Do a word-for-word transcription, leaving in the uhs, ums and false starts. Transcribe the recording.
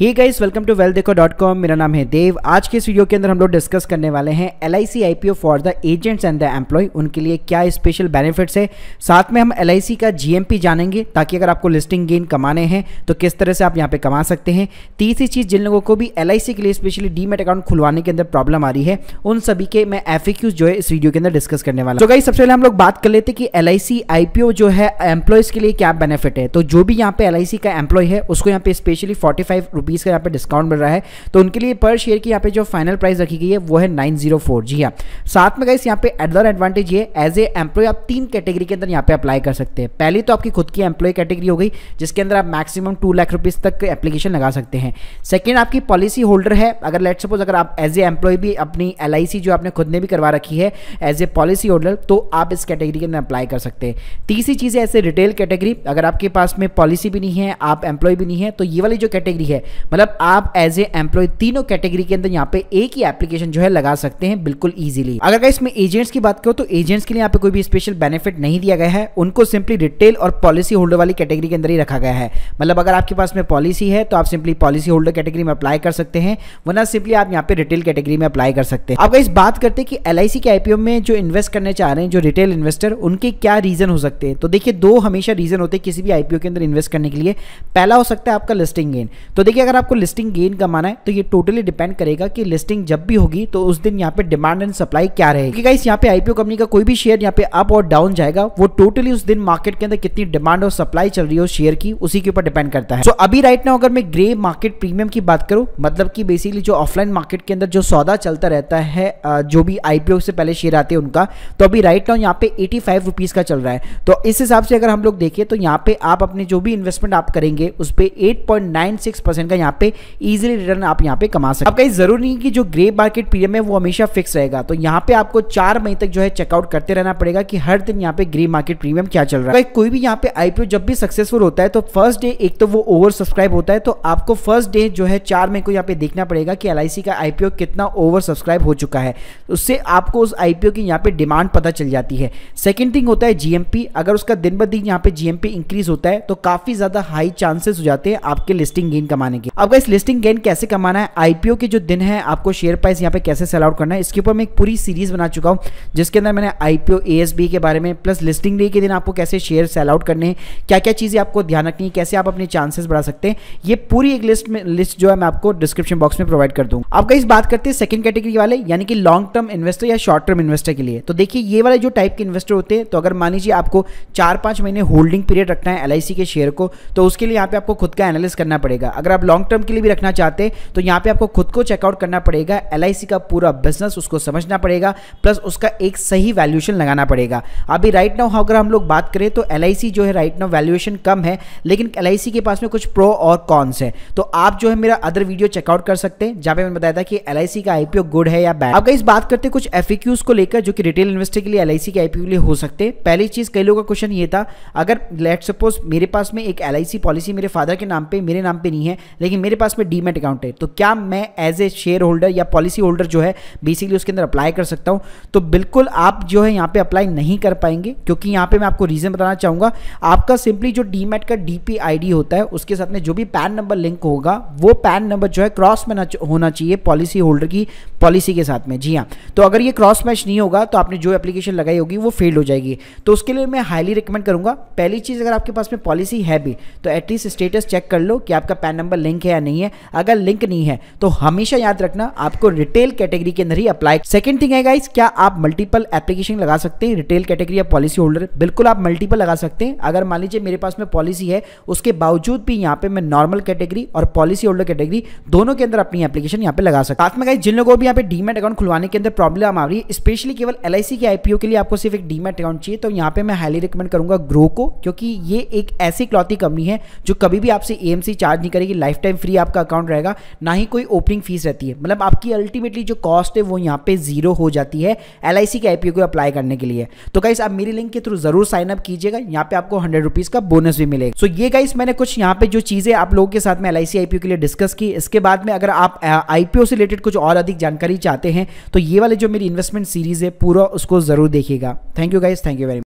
Hey guys, welcome to wealth Dekho dot com. मेरा नाम है देव। आज के इस वीडियो के अंदर हम लोग डिस्कस करने वाले हैं L I C IPO for the agents and the employ, उनके लिए क्या स्पेशल बेनिफिट्स है। साथ में हम एल आई सी का जी एम पी जानेंगे ताकि अगर आपको लिस्टिंग गेन कमाने हैं तो किस तरह से आप यहाँ पे कमा सकते हैं। तीसरी चीज, जिन लोगों को भी एल आई सी के लिए स्पेशली डीमैट अकाउंट खुलवाने के अंदर प्रॉब्लम आ रही है, उन सभी के मैं एफ ए क्यूज जो है इस वीडियो के अंदर डिस्कस करने वाला हूं। तो गाइस, सबसे पहले हम लोग बात कर लेते हैं कि एल आई सी आईपीओ जो है एम्प्लॉयज के लिए क्या बेनिफिट है। तो जो भी यहाँ पे एल आई सी का एम्प्लॉय है उसको यहाँ पे स्पेशली फोर्टी फाइव रुपीज का यहाँ पे डिस्काउंट मिल रहा है। तो उनके लिए पर शेयर की यहाँ पे जो फाइनल प्राइस रखी गई है वो है नाइन जीरो फोर। जी हाँ, साथ में गाइस यहाँ पे अदर एडवांटेज ये, एज ए एम्प्लॉय आप तीन कैटेगरी के अंदर यहाँ पे अप्लाई कर सकते हैं। पहली तो आपकी खुद की एम्प्लॉय कैटेगरी हो गई, जिसके अंदर आप मैक्सिमम टू लाख रुपीज तक एप्लीकेशन लगा सकते हैं। सेकेंड, आपकी पॉलिसी होल्डर है। अगर लेट सपोज अगर आप एज ए एम्प्लॉय भी अपनी एल आई सी जो आपने खुद ने भी करवा रखी है एज ए पॉलिसी होल्डर, तो आप इस कैटेगरी के अंदर अप्लाई कर सकते हैं। तीसरी चीज है ऐसे रिटेल कैटेगरी। अगर आपके पास में पॉलिसी भी नहीं है, आप एम्प्लॉय भी नहीं है, तो ये वाली जो कैटेगरी है, मतलब आप एज ए एम्प्लॉय तीनों कैटेगरी के अंदर यहाँ पे एक ही एप्लीकेशन जो है लगा सकते हैं बिल्कुल इजीली। अगर गाइस इसमें एजेंट्स की बात करो तो एजेंट्स के लिए यहाँ पे कोई भी स्पेशल बेनिफिट नहीं दिया गया है। उनको सिंपली रिटेल और पॉलिसी होल्डर वाली कैटेगरी के अंदर ही रखा गया है। मतलब अगर आपके पास में पॉलिसी है तो आप सिंपली पॉलिसी होल्डर कैटेगरी में अप्लाई कर सकते हैं, वरना सिंपली आप यहाँ पे रिटेल कैटेगरी में अप्लाई कर सकते हैं। अब गाइस बात करते हैं कि एल आई सी के आईपीओ में जो इन्वेस्ट करने चाह रहे हैं, जो रिटेल इन्वेस्टर, उनके क्या रीजन हो सकते हैं। तो देखिए, दो हमेशा रीजन होते हैं किसी भी आईपीओ के अंदर इन्वेस्ट करने के लिए। पहला हो सकता है आपका लिस्टिंग गेन। तो देखिए, अगर आपको लिस्टिंग गेन कमाना है तो ये टोटली डिपेंड करेगा कि लिस्टिंग जब भी होगी तो उस दिन यहाँ पे डिमांड एंड सप्लाई क्या रहेगी। क्योंकि गाइस यहाँ पे आईपीओ कंपनी का कोई भी शेयर यहाँ पे अप और डाउन जाएगा, वो टोटली उस दिन मार्केट के अंदर कितनी डिमांड और सप्लाई चल रही है उस शेयर की, उसी के ऊपर डिपेंड करता है। तो so, अभी राइट नाउ अगर मैं ग्रे मार्केट प्रीमियम की बात करूं, मतलब कि बेसिकली जो ऑफलाइन मार्केट के अंदर जो सौदा चलता रहता है, जो भी आईपीओ से पहले शेयर आते हैं उनका, तो अभी राइट नाउ यहाँ पे एटी फाइव रुपीज का चल रहा है। तो इस हिसाब से अगर हम लोग देखें तो यहाँ पे आप अपने जो भी इन्वेस्टमेंट आप करेंगे उस पे eight point nine six percent का यहाँ पे इजीली रिटर्न आप यहाँ पे कमा सकते हैं। अब कहीं जरूरी नहीं कि जो ग्रे मार्केट प्रीमियम है वो हमेशा फिक्स रहेगा। तो यहाँ पे आपको चार महीने तक जो है चेकआउट करते रहना पड़ेगा कि हर दिन यहाँ पे ग्रे मार्केट प्रीमियम क्या चल रहा है। कोई भी यहाँ पे आईपीओ जब भी सक्सेसफुल होता है तो फर्स्ट डे एक तो वो ओवर सब्सक्राइब होता है, तो आपको फर्स्ट डे जो है चार मई को यहाँ पे देखना पड़ेगा कि एल आई सी का आईपीओ कितना ओवर सब्सक्राइब हो चुका है। उससे आपको उस आईपीओ की यहाँ पे डिमांड पता चल जाती है। सेकेंड थिंग होता है जी एम पी। अगर उसका दिन ब दिन यहाँ पे जी एम पी इंक्रीज होता है तो काफी ज्यादा हाई चांसेस हो जाते हैं आपके लिस्टिंग गेन कमाने के। अब इस लिस्टिंग गेन कैसे कमाना है, आईपीओ के जो दिन है आपको शेयर प्राइस यहाँ पे कैसे सेल आउट करना है, इसके ऊपर मैं एक पूरी सीरीज बना चुका हूँ, जिसके अंदर मैंने आईपीओ ए एस बी के बारे में प्लस लिस्टिंग डे के दिन आपको कैसे शेयर सेल आउट करने हैं, क्या क्या चीजें आपको ध्यान रखनी है, कैसे आप अपने चांसेस बढ़ा सकते हैं, ये पूरी एक लिस्ट में लिस्ट जो है मैं आपको डिस्क्रिप्शन बॉक्स में प्रोवाइड कर दूंगा। अब गाइस बात करते हैं सेकंड कैटेगरी वाले, यानी कि लॉन्ग टर्म इन्वेस्टर या शॉर्ट टर्म इन्वेस्टर के लिए। तो देखिए, ये वाले जो टाइप के इन्वेस्टर होते हैं, तो अगर मान लीजिए आपको चार पांच महीने होल्डिंग पीरियड रखना है एल आई सी के शेयर को, तो उसके लिए यहाँ पे आपको खुद का एनालिसिस करना पड़ेगा। अगर आप लॉन्ग टर्म के लिए भी रखना चाहते हैं तो यहाँ पे आपको खुद को चेकआउट करना पड़ेगा, एल आई सी का पूरा बिजनेस उसको समझना पड़ेगा, प्लस उसका एक सही वैल्यूएशन लगाना पड़ेगा। अभी राइट नाउ अगर हम लोग बात करें तो एल आई सी जो है राइट नाउ वैल्यूएशन कम है, लेकिन एल आई सी के पास में कुछ प्रो और कॉन्स है। तो आप जो है मेरा अदर वीडियो चेकआउट कर सकते हैं, जहां पे मैंने बताया था कि एल आई सी का आईपीओ गुड है या बैड। अब गाइस बात करते हैं कुछ एफ ए क्यूज को लेकर जो कि रिटेल इन्वेस्टर के लिए एल आई सी के आईपीओ के लिए हो सकते हैं। पहली चीज, कई लोगों का क्वेश्चन ये था, अगर लेट सपोज मेरे पास में एक एल आई सी पॉलिसी मेरे फादर के नाम पे, मेरे नाम पे नहीं है, लेकिन मेरे पास में डीमैट अकाउंट है, तो क्या मैं एज ए शेयर होल्डर या पॉलिसी होल्डर जो है बेसिकली उसके अंदर अप्लाई कर सकता हूं? तो बिल्कुल आप जो है यहाँ पे अप्लाई नहीं कर पाएंगे, क्योंकि यहाँ पे मैं आपको रीजन बताना चाहूंगा। आपका सिंपली जो डीमैट का डीपी आईडी होता है उसके साथ में जो भी पैन नंबर लिंक होगा, वो पैन नंबर जो है क्रॉस में होना चाहिए पॉलिसी होल्डर की पॉलिसी के साथ में। जी हाँ, तो अगर ये क्रॉस मैच नहीं होगा तो आपने जो एप्लीकेशन लगाई होगी वो फेल हो जाएगी। तो उसके लिए मैं हाईली रिकमेंड करूंगा, पहली चीज, अगर आपके पास में पॉलिसी है भी तो एटलीस्ट स्टेटस चेक कर लो कि आपका पैन नंबर लिंक है या नहीं है। अगर लिंक नहीं है तो हमेशा याद रखना आपको रिटेल कैटेगरी के अंदर ही अप्लाई। सेकंड थिंग है गाइस, क्या आप मल्टीपल एप्लीकेशन लगा सकते हैं रिटेल कैटेगरी या पॉलिसी होल्डर? बिल्कुल आप मल्टीपल लगा सकते हैं। अगर मान लीजिए मेरे पास में पॉलिसी है, उसके बावजूद भी यहाँ पे मैं नॉर्मल कैटेगरी और पॉलिसी होल्डर कैटेगरी दोनों के अंदर अपनी एप्लीकेशन यहाँ पे लगा सकता हूं। साथ में गाइस, जिन लोगों को भी यहाँ पे डीमैट अकाउंट खुलवाने के अंदर प्रॉब्लम आ रही है, स्पेशली केवल एल आई सी के आईपीओ के लिए आपको सिर्फ एक डीमैट अकाउंट चाहिए, तो यहाँ पे मैं हाईली रिकमेंड करूंगा ग्रो को, क्योंकि ये एक ऐसी इकलौती कंपनी है जो कभी भी आपसे ए एम सी चार्ज नहीं करेगी, लाइफ टाइम फ्री आपका अकाउंट रहेगा, ना ही कोई ओपनिंग फीस रहती है। मतलब आपकी अल्टीमेटली जो कॉस्ट है वो यहाँ पे जीरो हो जाती है एल आई सी के आईपीओ को अप्लाई करने के लिए। तो गाइस, आप मेरी लिंक के थ्रू जरूर साइन अप कीजिएगा, यहाँ पे आपको हंड्रेड रुपीज का बोनस भी मिलेगा। सो so, ये गाइस मैंने कुछ यहाँ पे जो चीजें आप लोगों के साथ में एल आई सी आईपीओ के लिए डिस्कस की। इसके बाद में अगर आप आईपीओ से रिलेटेड कुछ और अधिक जानकारी चाहते हैं तो ये वाले जो मेरी इन्वेस्टमेंट सीरीज है पूरा उसको जरूर देखिएगा। Thank you guys, thank you very much.